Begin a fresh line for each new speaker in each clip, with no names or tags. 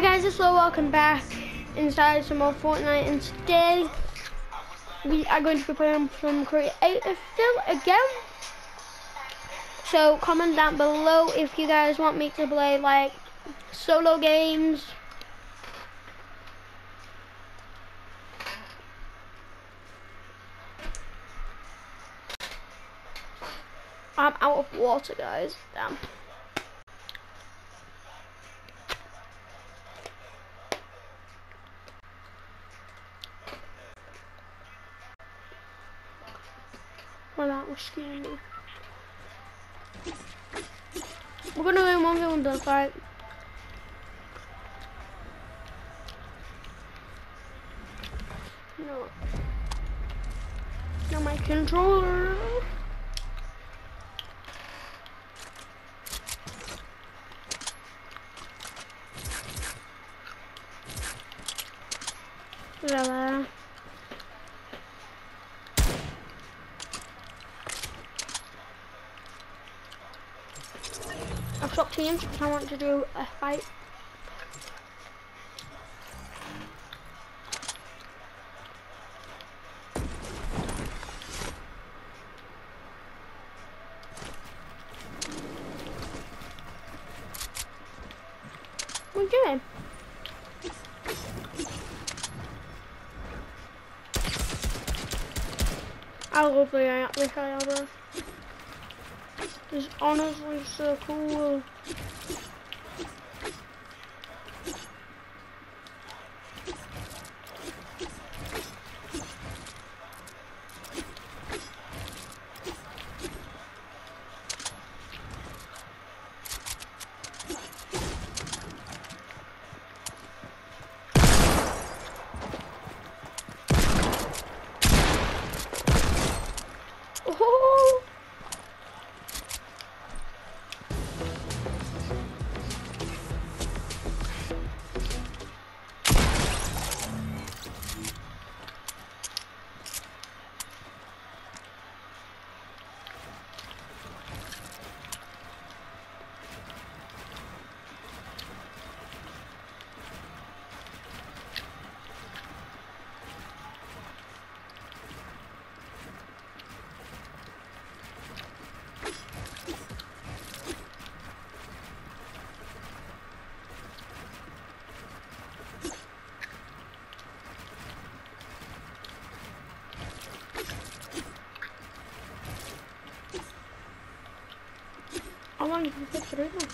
guys, it's Flo, welcome back inside some more Fortnite, and today we are going to be playing some creative still again. So comment down below if you guys want me to play like solo games. I'm out of water, guys, damn. Well, that was scaring me. We're gonna win 1v1 gunfight. No. Not my controller. Really? I've swapped teams because I want to do a fight. What are you doing? I love the Ayaba. It's honestly so cool. Oh! How long did you get through them?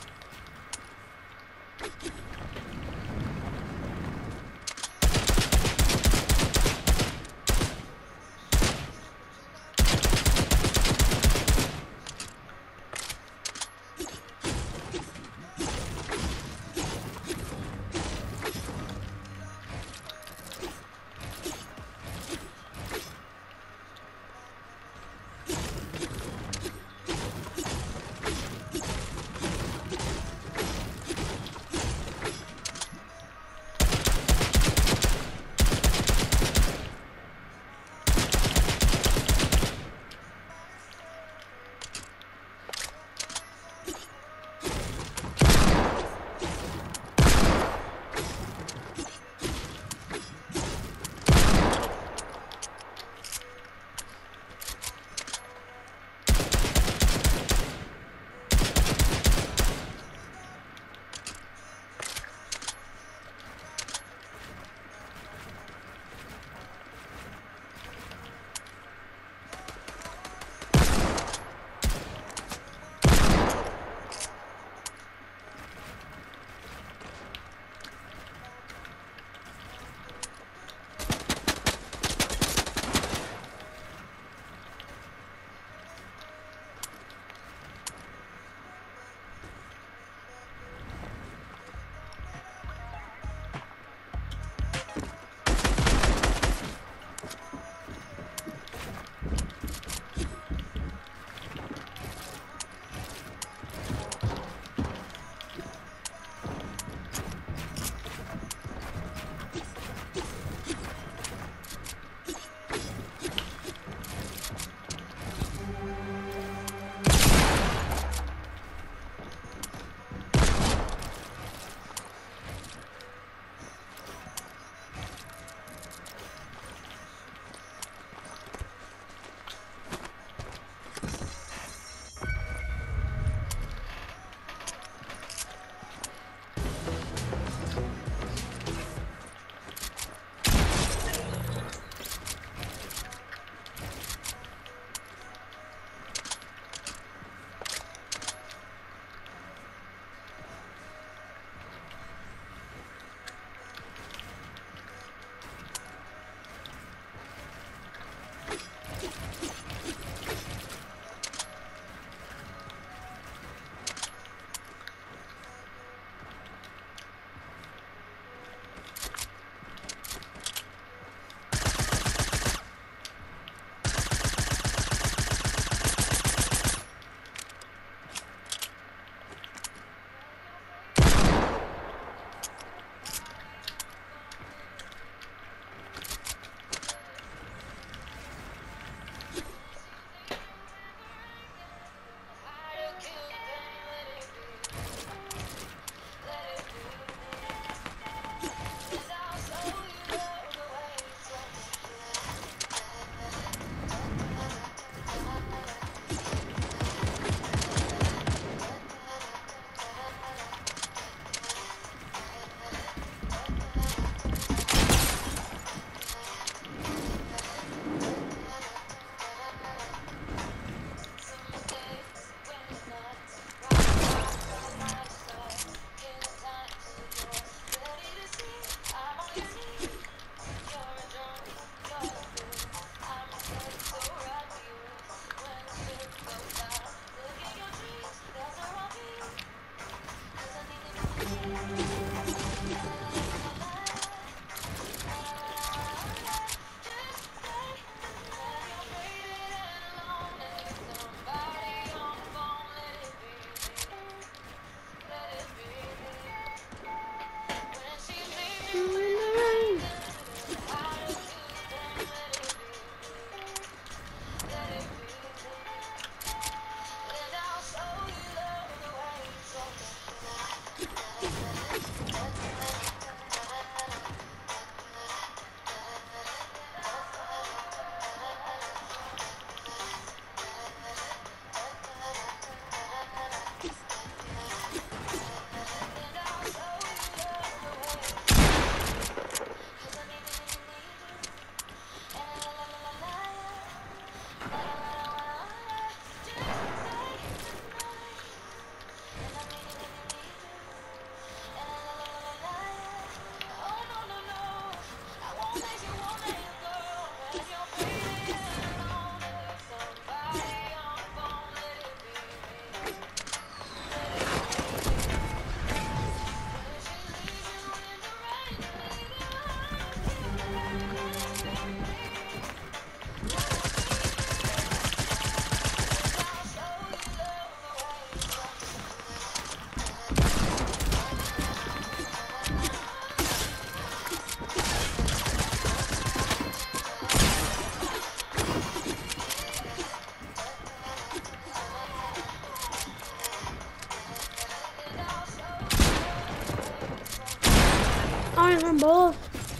points on both.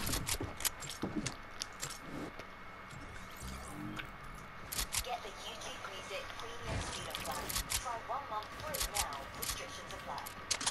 Get the YouTube Music Premium Student Plan. Try 1 month free now. Restrictions apply.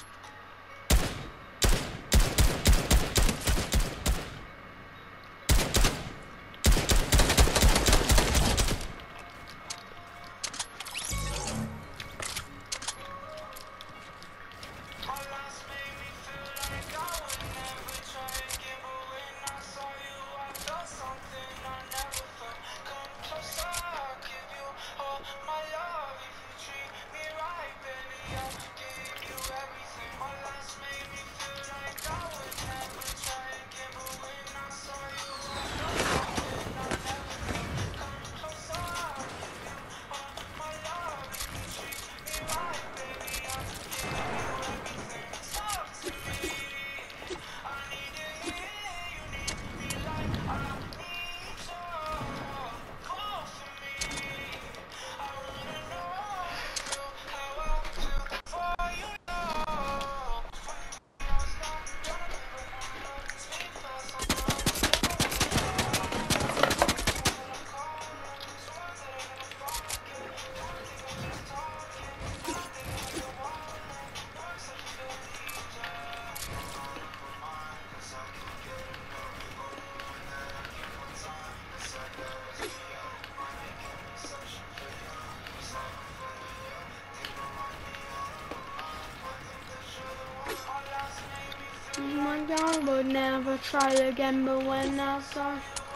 My God would never try again, but when I saw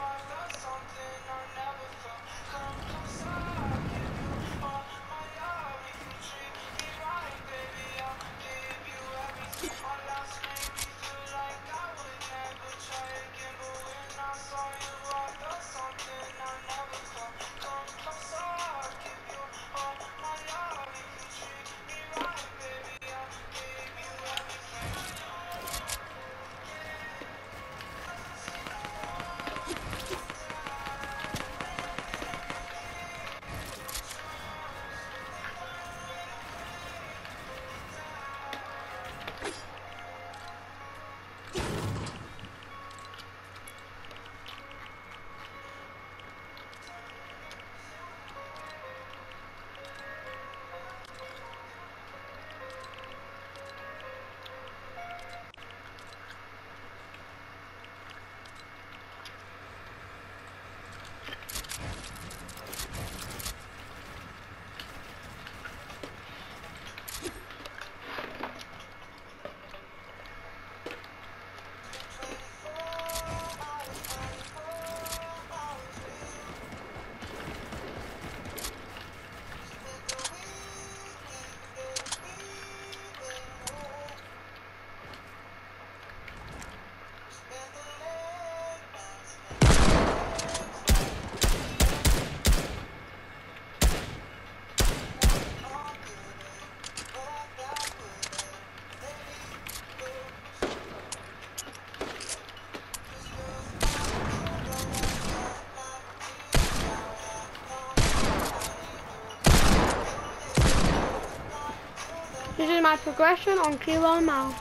this is my progression on Kilo Mouse.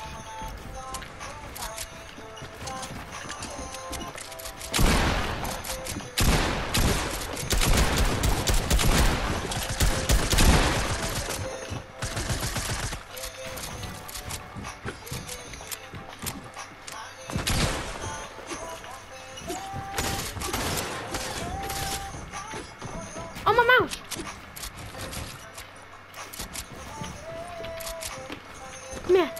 On my mouse. Come here.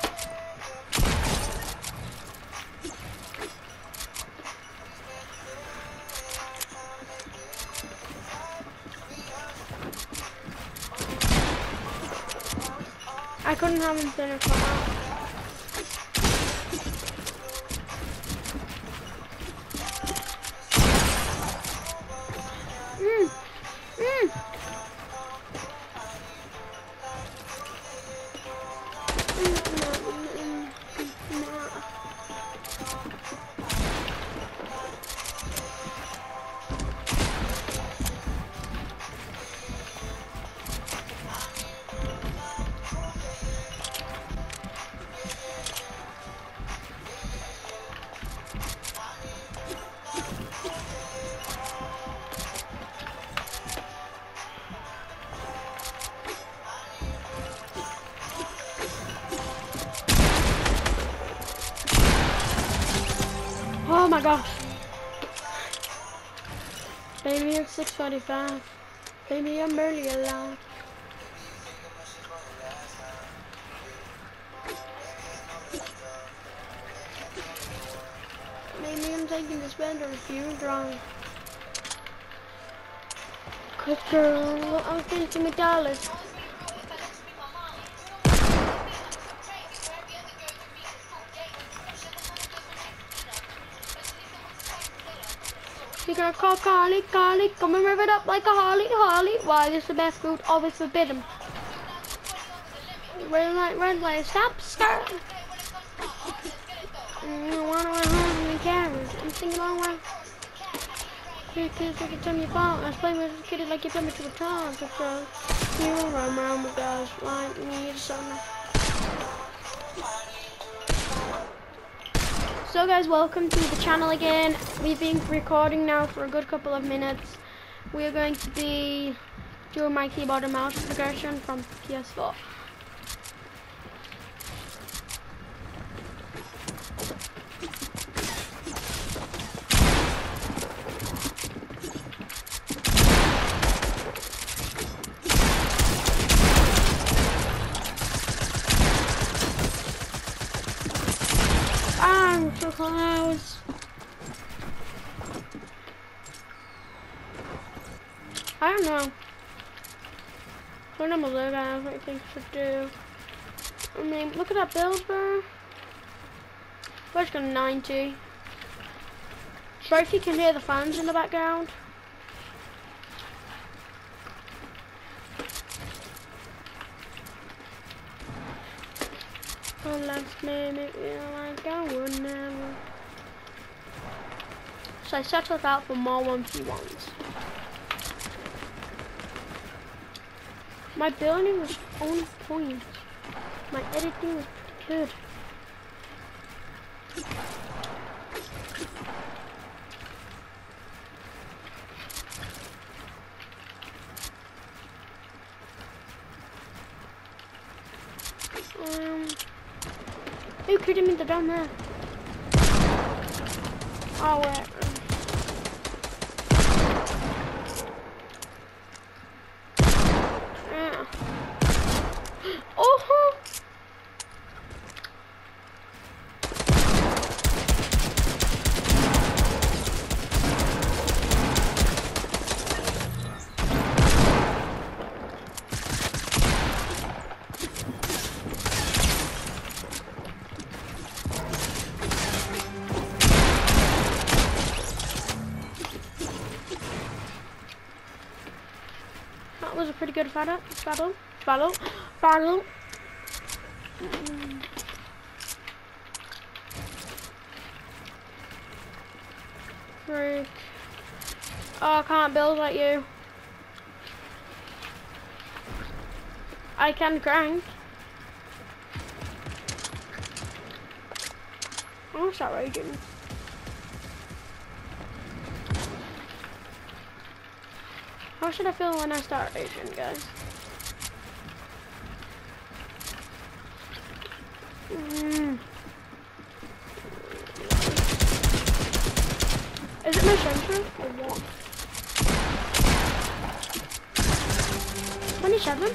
I couldn't have him finish my mouse. my gosh. Baby, it's 6:45. Baby, I'm barely alive. Maybe I'm taking this bed to refuse drive. Cause girl, I'm thinking McDonald's. You're gonna call Carly, Carly, come and rev it up like a Harley, Harley. Why is the best food always forbidden? Red light, stop, start. I wanna run home and carrots. I'm thinking all right. Here, kids, I can tell me about. I was playing with this kid like you put me to a time. Because you run around with guys like me or something. So guys, welcome to the channel again. We've been recording now for a good couple of minutes. We are going to be doing my keyboard and mouse progression from PS4. I'm so close. I don't know. What I'm a little guys, what you think I should do? I mean, look at that build, bro. We're just gonna 90. Sorry if you can hear the fans in the background. Oh, let's make me feel like I would never. So I settled out for more 1v1s. My building was on point. My editing was pretty good. Are you kidding me? They're down there. Oh, wait. Yeah. Oh! That was a pretty good battle. Freak. Oh, I can't build like you. I can crank. I'm gonna start raging. How should I feel when I start raging, guys? Is it my sensor or what? 27?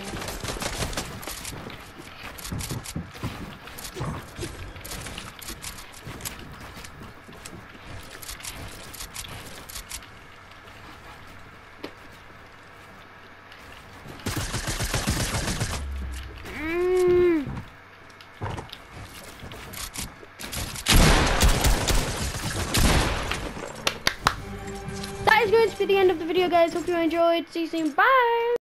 That is going to be the end of the video, guys. Hope you enjoyed. See you soon. Bye.